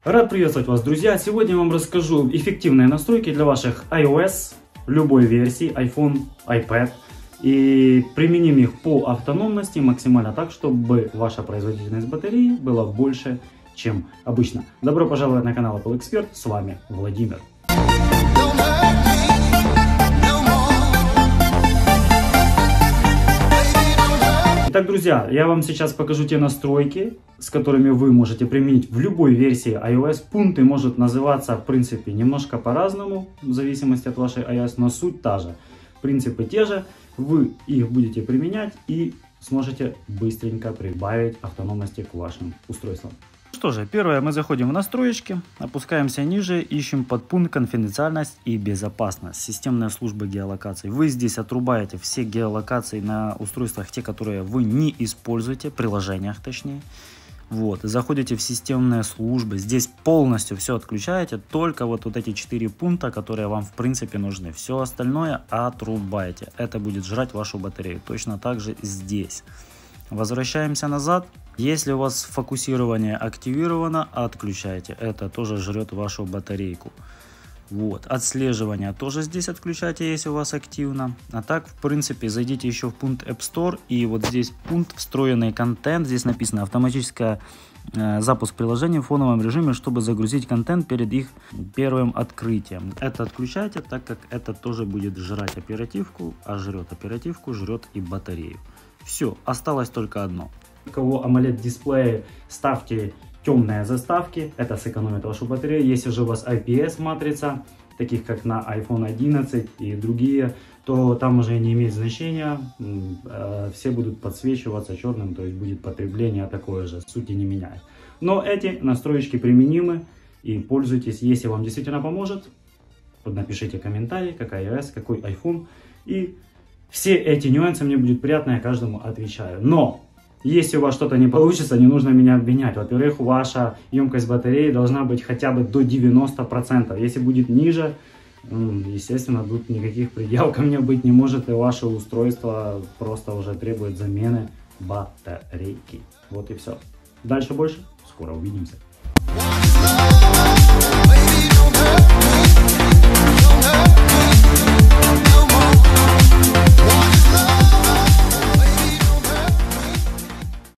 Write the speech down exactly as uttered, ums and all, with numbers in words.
Рад приветствовать вас, друзья! Сегодня я вам расскажу эффективные настройки для ваших iOS, любой версии, iPhone, iPad. И применим их по автономности максимально так, чтобы ваша производительность батареи была больше, чем обычно. Добро пожаловать на канал Apple Expert, с вами Владимир. Итак, друзья, я вам сейчас покажу те настройки, с которыми вы можете применить в любой версии iOS. Пункты могут называться, в принципе, немножко по-разному, в зависимости от вашей iOS, но суть та же. Принципы те же, вы их будете применять и сможете быстренько прибавить автономности к вашим устройствам. Что же, первое, мы заходим в настройки, опускаемся ниже, ищем подпункт «Конфиденциальность и безопасность», системная служба геолокации. Вы здесь отрубаете все геолокации на устройствах, те, которые вы не используете, приложениях точнее. Вот, заходите в системные службы, здесь полностью все отключаете, только вот, вот эти четыре пункта, которые вам в принципе нужны. Все остальное отрубаете, это будет жрать вашу батарею. Точно так же здесь. Возвращаемся назад. Если у вас фокусирование активировано, отключайте. Это тоже жрет вашу батарейку. Вот. Отслеживание тоже здесь отключайте, если у вас активно. А так, в принципе, зайдите еще в пункт App Store. И вот здесь пункт «Встроенный контент». Здесь написано «Автоматический э, запуск приложений в фоновом режиме, чтобы загрузить контент перед их первым открытием». Это отключайте, так как это тоже будет жрать оперативку. А жрет оперативку, жрет и батарею. Все, осталось только одно. У кого AMOLED дисплей, ставьте темные заставки, это сэкономит вашу батарею. Если же у вас ай пи эс матрица, таких как на айфон одиннадцать и другие, то там уже не имеет значения, все будут подсвечиваться черным, то есть будет потребление такое же, сути не меняет. Но эти настройки применимы и пользуйтесь, если вам действительно поможет, напишите комментарий, какая iOS, какой iPhone, и все эти нюансы мне будет приятно, я каждому отвечаю. Но если у вас что-то не получится, не нужно меня обвинять. Во-первых, ваша емкость батареи должна быть хотя бы до девяноста процентов. Если будет ниже, естественно, тут никаких пределов ко мне быть не может, и ваше устройство просто уже требует замены батарейки. Вот и все. Дальше больше. Скоро увидимся.